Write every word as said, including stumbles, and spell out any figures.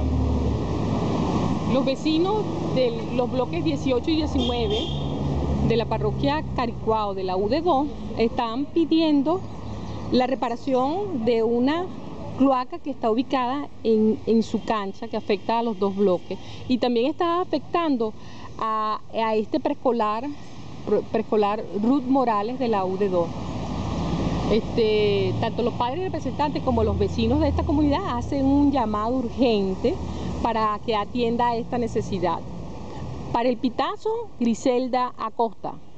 Los vecinos de los bloques dieciocho y diecinueve de la parroquia Caricuao de la U D dos están pidiendo la reparación de una cloaca que está ubicada en, en su cancha, que afecta a los dos bloques, y también está afectando a, a este preescolar, preescolar Ruth Morales de la U D dos. Este, tanto los padres representantes como los vecinos de esta comunidad hacen un llamado urgente para que atienda esta necesidad. Para El Pitazo, Griselda Acosta.